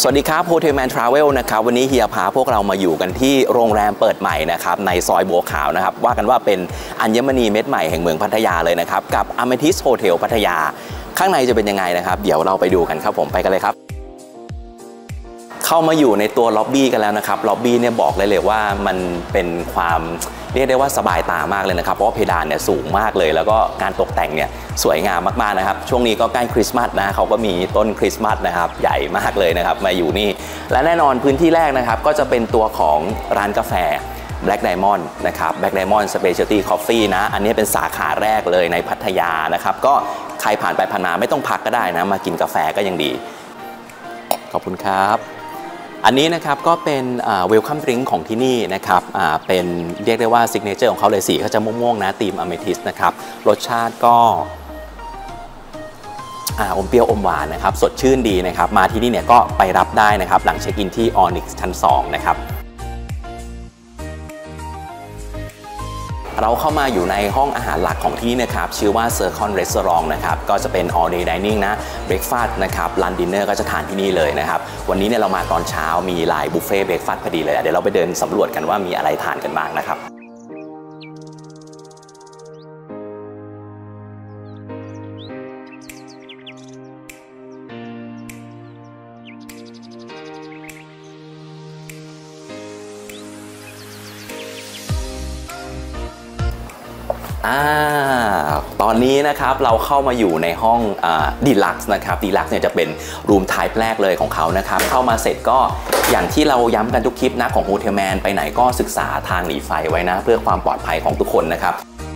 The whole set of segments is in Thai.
สวัสดีครับ Hotelman Travel นะครับวันนี้เฮียพาพวกเรามาอยู่กันที่โรงแรมเปิดใหม่นะครับในซอยบัวขาวนะครับว่ากันว่าเป็นอัญมณีเม็ดใหม่แห่งเมืองพัทยาเลยนะครับกับ Amethyst Hotel พัทยาข้างในจะเป็นยังไงนะครับเดี๋ยวเราไปดูกันครับผมไปกันเลยครับเข้ามาอยู่ในตัวล็อบบี้กันแล้วนะครับล็อบบี้เนี่ยบอกเลยว่ามันเป็นความเรียกได้ว่าสบายตามากเลยนะครับเพราะว่าเพดานเนี่ยสูงมากเลยแล้วก็การตกแต่งเนี่ยสวยงามมากๆนะครับช่วงนี้ก็ใกล้คริสต์มาสนะเขาก็มีต้นคริสต์มาสนะครับใหญ่มากเลยนะครับมาอยู่นี่และแน่นอนพื้นที่แรกนะครับก็จะเป็นตัวของร้านกาแฟ Black Diamond นะครับ Black Diamond Specialty Coffee นะอันนี้เป็นสาขาแรกเลยในพัทยานะครับก็ใครผ่านไปผ่านมาไม่ต้องพักก็ได้นะมากินกาแฟก็ยังดีขอบคุณครับอันนี้นะครับก็เป็นwelcome drink ของที่นี่นะครับเป็นเรียกได้ว่าซิกเนเจอร์ของเขาเลยสีเขาจะม่วงๆนะธีม Amethyst นะครับรสชาติก็อมเปรี้ยวอมหวานนะครับสดชื่นดีนะครับมาที่นี่เนี่ยก็ไปรับได้นะครับหลังเช็คอินที่ Onyx ชั้น 2 นะครับเราเข้ามาอยู่ในห้องอาหารหลักของที่นะครับชื่อว่า Circle Restaurant นะครับก็จะเป็น all day dining นะ breakfast นะครับ lunch dinner ก็จะทานที่นี่เลยนะครับวันนี้เนี่ยเรามาตอนเช้ามีหลายบุฟเฟ่ต์ breakfast พอดีเลยเดี๋ยวเราไปเดินสำรวจกันว่ามีอะไรทานกันบ้างนะครับตอนนี้นะครับเราเข้ามาอยู่ในห้องดีลักซ์นะครับดีลักซ์เนี่ยจะเป็นรูมไทป์แรกเลยของเขานะครับเข้ามาเสร็จก็อย่างที่เราย้ำกันทุกคลิปนะของ Hotelman ไปไหนก็ศึกษาทางหนีไฟไว้นะเพื่อความปลอดภัยของทุกคนนะครับ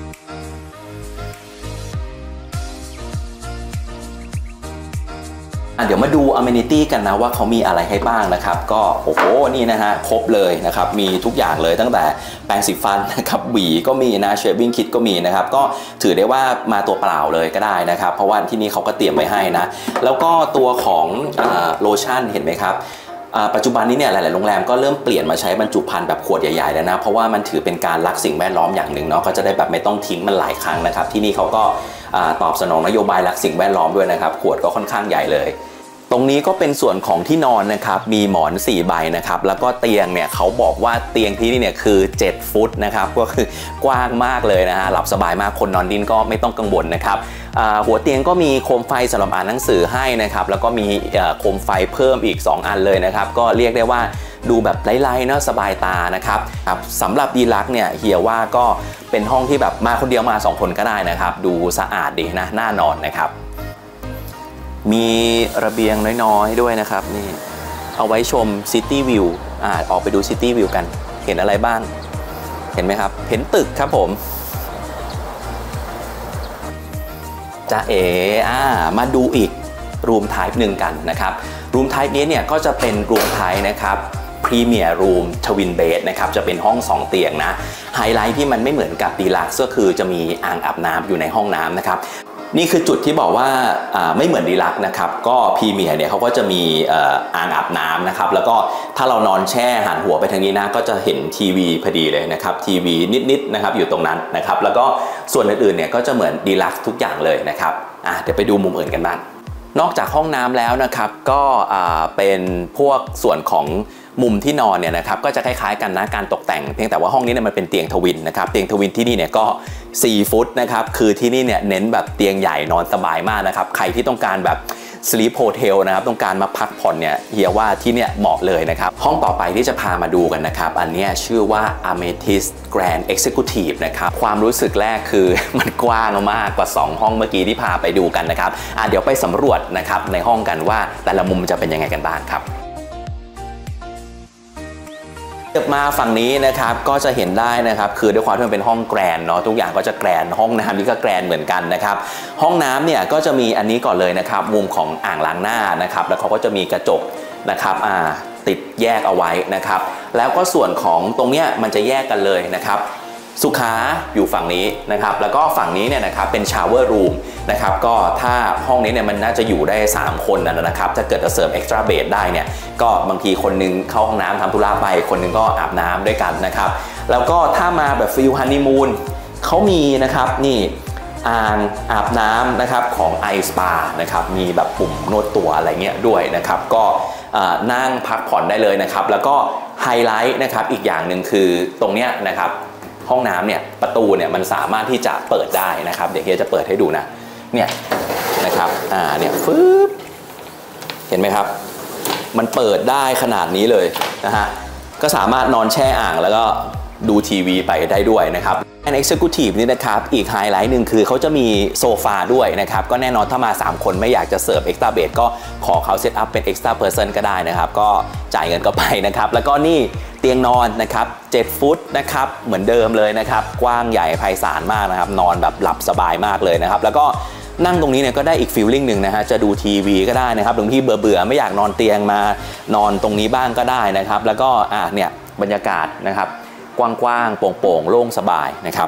เดี๋ยวมาดู Amenity กันนะว่าเขามีอะไรให้บ้างนะครับก็โอ้โหนี่นะฮะครบเลยนะครับมีทุกอย่างเลยตั้งแต่แปรงสีฟันนะครับหวีก็มีนะ shaving kit ก็มีนะครับก็ถือได้ว่ามาตัวเปล่าเลยก็ได้นะครับเพราะว่าที่นี่เขาก็เตรียมไว้ให้นะแล้วก็ตัวของโลชั่นเห็นไหมครับปัจจุบันนี้เนี่ยหลายๆโรงแรมก็เริ่มเปลี่ยนมาใช้บรรจุภัณฑ์แบบขวดใหญ่ๆแล้วนะเพราะว่ามันถือเป็นการรักสิ่งแวดล้อมอย่างหนึ่งเนาะก็จะได้แบบไม่ต้องทิ้งมันหลายครั้งนะครับที่นี่เขาก็ตอบสนองนโยบายรักสิ่งแวดล้อมด้วยนะครับขวดก็ค่อนข้างใหญ่เลยตรงนี้ก็เป็นส่วนของที่นอนนะครับมีหมอน4ใบนะครับแล้วก็เตียงเนี่ยเขาบอกว่าเตียงที่นี่เนี่ยคือ7ฟุตนะครับก็คือกว้างมากเลยนะฮะหลับสบายมากคนนอนดินก็ไม่ต้องกังวลนะครับหัวเตียงก็มีโคมไฟสำหรับอ่านหนังสือให้นะครับแล้วก็มีโคมไฟเพิ่มอีก2อันเลยนะครับก็เรียกได้ว่าดูแบบไร้ๆเนาะสบายตานะครับสำหรับดีลักซ์เนี่ยเฮียว่าก็เป็นห้องที่แบบมาคนเดียวมา2คนก็ได้นะครับดูสะอาดดีนะน่านอนนะครับมีระเบียงน้อยๆด้วยนะครับนี่เอาไว้ชมซิตี้วิวออกไปดูซิตี้วิวกันเห็นอะไรบ้างเห็นไหมครับเห็นตึกครับผมจะมาดูอีกรูมไทป์หนึ่งกันนะครับรูมไทป์นี้เนี่ยก็จะเป็นรูมไทป์นะครับพรีเมียร์รูมทวินเบดนะครับจะเป็นห้อง2เตียงนะไฮไลท์ที่มันไม่เหมือนกับดีลักซ์ก็คือจะมีอ่างอาบน้ำอยู่ในห้องน้ำนะครับนี่คือจุดที่บอกว่าไม่เหมือนดีลักซ์นะครับก็พรีเมียร์เนี่ยเขาก็จะมีอ่างอาบน้ำนะครับแล้วก็ถ้าเรานอนแช่หันหัวไปทางนี้นะก็จะเห็นทีวีพอดีเลยนะครับทีวีนิดๆนะครับอยู่ตรงนั้นนะครับแล้วก็ส่วนอื่นๆเนี่ยก็จะเหมือนดีลักซ์ทุกอย่างเลยนะครับเดี๋ยวไปดูมุมอื่นกันบ้างนอกจากห้องน้ำแล้วนะครับก็เป็นพวกส่วนของมุมที่นอนเนี่ยนะครับก็จะคล้ายๆกันนะการตกแต่งเพียงแต่ว่าห้องนี้เนี่ยมันเป็นเตียงทวินนะครับเตียงทวินที่นี่เนี่ยก็4ฟุตนะครับคือที่นี่เนี่ยเน้นแบบเตียงใหญ่นอนสบายมากนะครับใครที่ต้องการแบบsleep hotel นะครับต้องการมาพักผ่อนเนี่ยเฮียว่าที่เนี่ยเหมาะเลยนะครับห้องต่อไปที่จะพามาดูกันนะครับอันนี้ชื่อว่า Amethyst Grand Executive นะครับความรู้สึกแรกคือมันกว้างมากกว่า2ห้องเมื่อกี้ที่พาไปดูกันนะครับเดี๋ยวไปสำรวจนะครับในห้องกันว่าแต่ละมุมจะเป็นยังไงกันบ้างครับมาฝั่งนี้นะครับก็จะเห็นได้นะครับคือด้วยความที่มันเป็นห้องแกรนเนาะทุกอย่างก็จะแกรนห้องน้ำนี่ก็แกรนเหมือนกันนะครับห้องน้ำเนี่ยก็จะมีอันนี้ก่อนเลยนะครับมุมของอ่างล้างหน้านะครับแล้วเขาก็จะมีกระจกนะครับติดแยกเอาไว้นะครับแล้วก็ส่วนของตรงเนี้ยมันจะแยกกันเลยนะครับสุขาอยู่ฝั่งนี้นะครับแล้วก็ฝั่งนี้เนี่ยนะครับเป็นชาวเวอร์รูมนะครับก็ถ้าห้องนี้เนี่ยมันน่าจะอยู่ได้3คนนะครับถ้าเกิดจะเสริมเอ็กซ์ตร้าเบดได้เนี่ยก็บางทีคนนึงเข้าห้องน้ำทำธุระไปคนนึงก็อาบน้ำด้วยกันนะครับแล้วก็ถ้ามาแบบฟิลฮันนีมูนเขามีนะครับนี่อ่างอาบน้ำนะครับของไอสปานะครับมีแบบปุ่มนวดตัวอะไรเงี้ยด้วยนะครับก็นั่งพักผ่อนได้เลยนะครับแล้วก็ไฮไลท์นะครับอีกอย่างหนึ่งคือตรงเนี้ยนะครับห้องน้ำเนี่ยประตูเนี่ยมันสามารถที่จะเปิดได้นะครับเดี๋ยวเฮียจะเปิดให้ดูนะเนี่ยนะครับเนี่ยฟึบเห็นไหมครับมันเปิดได้ขนาดนี้เลยนะฮะก็สามารถนอนแช่อ่างแล้วก็ดูทีวีไปได้ด้วยนะครับใน Executive นี่นะครับอีกไฮไลท์หนึ่งคือเขาจะมีโซฟาด้วยนะครับก็แน่นอนถ้ามา3คนไม่อยากจะเสิร์ฟ Extra Bed ก็ขอเขาเซตอัพเป็น Extra Person ก็ได้นะครับก็จ่ายเงินก็ไปนะครับแล้วก็นี่เตียงนอนนะครับ7 ฟุตนะครับเหมือนเดิมเลยนะครับกว้างใหญ่ไพศาลมากนะครับนอนแบบหลับสบายมากเลยนะครับแล้วก็นั่งตรงนี้เนี่ยก็ได้อีกฟีลลิ่งหนึ่งนะฮะจะดูทีวีก็ได้นะครับบางทีเบื่อไม่อยากนอนเตียงมานอนตรงนี้บ้างก็ได้นะครับแล้วก็เนี่ยบรรยากาศนะครับกว้างๆโปร่งๆโล่งสบายนะครับ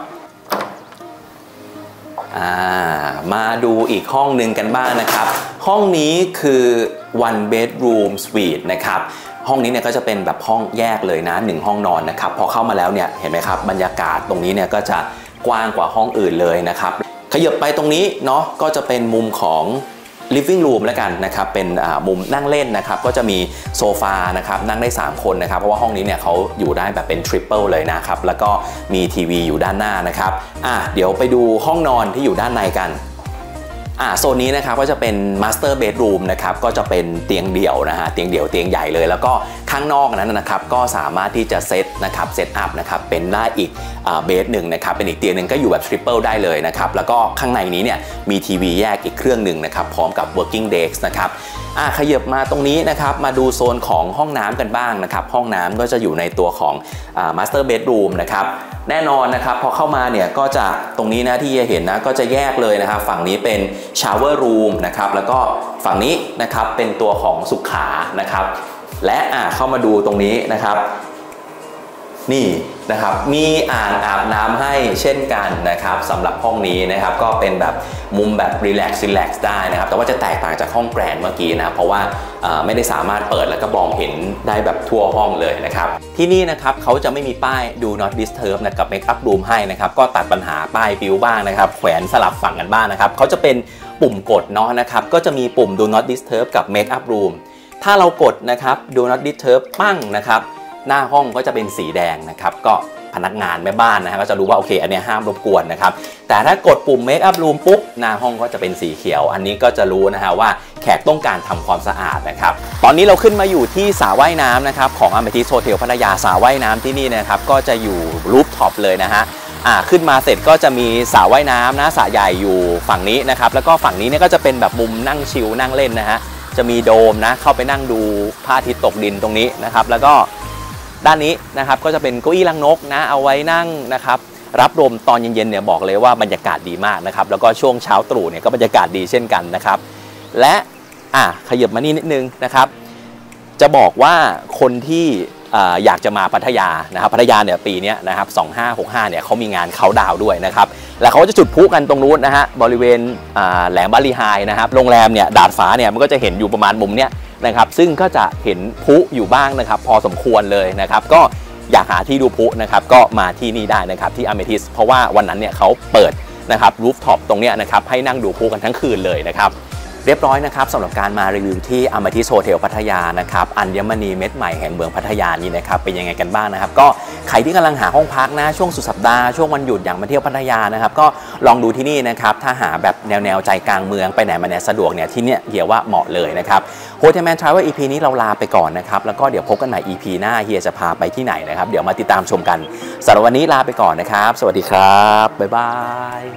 มาดูอีกห้องหนึ่งกันบ้างนะครับห้องนี้คือ one bedroom suite นะครับห้องนี้เนี่ยก็จะเป็นแบบห้องแยกเลยนะ1ห้องนอนนะครับพอเข้ามาแล้วเนี่ยเห็นไหมครับบรรยากาศตรงนี้เนี่ยก็จะกว้างกว่าห้องอื่นเลยนะครับขยับไปตรงนี้เนาะก็จะเป็นมุมของ living room แล้วกันนะครับเป็นมุมนั่งเล่นนะครับก็จะมีโซฟานะครับนั่งได้3คนนะครับเพราะว่าห้องนี้เนี่ยเขาอยู่ได้แบบเป็นทริปเปิลเลยนะครับแล้วก็มีทีวีอยู่ด้านหน้านะครับเดี๋ยวไปดูห้องนอนที่อยู่ด้านในกันโซนนี้นะครับก็จะเป็น Master Bedroom นะครับก็จะเป็นเตียงเดี่ยวนะฮะเตียงเดี่ยวเตียงใหญ่เลยแล้วก็ข้างนอกนั้นนะครับก็สามารถที่จะเซตอัพนะครับเป็นได้อีกเบดหนึ่งนะครับเป็นอีกเตียงหนึ่งก็อยู่แบบทริปเปิลได้เลยนะครับแล้วก็ข้างในนี้เนี่ยมีทีวีแยกอีกเครื่องหนึ่งนะครับพร้อมกับ working desk นะครับขยับมาตรงนี้นะครับมาดูโซนของห้องน้ำกันบ้างนะครับห้องน้ำก็จะอยู่ในตัวของMaster Bedroom นะครับแน่นอนนะครับพอเข้ามาเนี่ยก็จะตรงนี้นะที่จะเห็นนะก็จะแยกเลยนะครับฝั่งนี้เป็น shower room นะครับแล้วก็ฝั่งนี้นะครับเป็นตัวของสุขานะครับและเข้ามาดูตรงนี้นะครับนี่นะครับมีอ่างอาบน้ำให้เช่นกันนะครับสำหรับห้องนี้นะครับก็เป็นแบบมุมแบบรีแลกซ์ได้นะครับแต่ว่าจะแตกต่างจากห้องแกรนด์เมื่อกี้นะเพราะว่าไม่ได้สามารถเปิดแล้วก็มองเห็นได้แบบทั่วห้องเลยนะครับที่นี่นะครับเขาจะไม่มีป้าย Do Not Disturb นะกับ Make Up Room ให้นะครับก็ตัดปัญหาป้ายปิวบ้างนะครับแขวนสลับฝั่งกันบ้างนะครับเขาจะเป็นปุ่มกดเนาะนะครับก็จะมีปุ่ม Do Not Disturb กับ Make Up Room ถ้าเรากดนะครับ Do Not Disturb ปั้งนะครับหน้าห้องก็จะเป็นสีแดงนะครับก็พนักงานแม่บ้านนะฮะก็จะรู้ว่าโอเคอันนี้ห้ามรบกวนนะครับแต่ถ้ากดปุ่ม Make Up Room ปุ๊บหน้าห้องก็จะเป็นสีเขียวอันนี้ก็จะรู้นะฮะว่าแขกต้องการทำความสะอาดนะครับตอนนี้เราขึ้นมาอยู่ที่สระว่ายน้ำนะครับของ Amethyst Hotel พัทยาสระว่ายน้ำที่นี่นะครับก็จะอยู่รูฟท็อปเลยนะฮะขึ้นมาเสร็จก็จะมีสระว่ายน้ำนะสระใหญ่อยู่ฝั่งนี้นะครับแล้วก็ฝั่งนี้เนี่ยก็จะเป็นแบบมุมนั่งชิลนั่งเล่นนะฮะจะมีโดมนะเข้าไปนั่งดูพระอาทิตย์ตกดินตรงนี้นะครับแล้วก็ด้านนี้นะครับก็จะเป็นเก้าอี้ลังนกนะเอาไว้นั่งนะครับรับลมตอนเย็นๆเนี่ยบอกเลยว่าบรรยากาศดีมากนะครับแล้วก็ช่วงเช้าตรู่เนี่ยก็บรรยากาศดีเช่นกันนะครับและขยับมานี่นิดนึงนะครับจะบอกว่าคนที่อยากจะมาพัทยานะครับพัทยาเนี่ยปีนี้นะครับ2565เนี่ยเขามีงานเขาดาวด้วยนะครับแล้วเขาจะจุดพลุกันตรงนู้นนะฮะบริเวณแหลมบาลีไฮนะครับโรงแรมเนี่ยดาดฟ้าเนี่ยมันก็จะเห็นอยู่ประมาณมุมเนี้ยนะครับซึ่งก็จะเห็นพลุอยู่บ้างนะครับพอสมควรเลยนะครับก็อยากหาที่ดูพลุนะครับก็มาที่นี่ได้นะครับที่ Amethyst เพราะว่าวันนั้นเนี่ยเขาเปิดนะครับรูฟท็อปตรงเนี้ยนะครับให้นั่งดูพลุกันทั้งคืนเลยนะครับเรียบร้อยนะครับสำหรับการมารีวิวที่ Amethyst Hotel พัทยานะครับอัญมณีเม็ดใหม่แห่งเมืองพัทยานี่นะครับเป็นยังไงกันบ้างนะครับก็ใครที่กำลังหาห้องพักนะช่วงสุดสัปดาห์ช่วงวันหยุดอย่างมาเที่ยวพัทยานะครับก็ลองดูที่นี่นะครับถ้าหาแบบแนวใจกลางเมืองไปไหนมาไหนสะดวกเนี่ยที่เนี่ยเฮียว่าเหมาะเลยนะครับ Hotelman Travel EP นี้เราลาไปก่อนนะครับแล้วก็เดี๋ยวพบกันใหม่ EP หน้าเฮียจะพาไปที่ไหนนะครับเดี๋ยวมาติดตามชมกันสำหรับวันนี้ลาไปก่อนนะครับสวัสดีครับบ๊ายบาย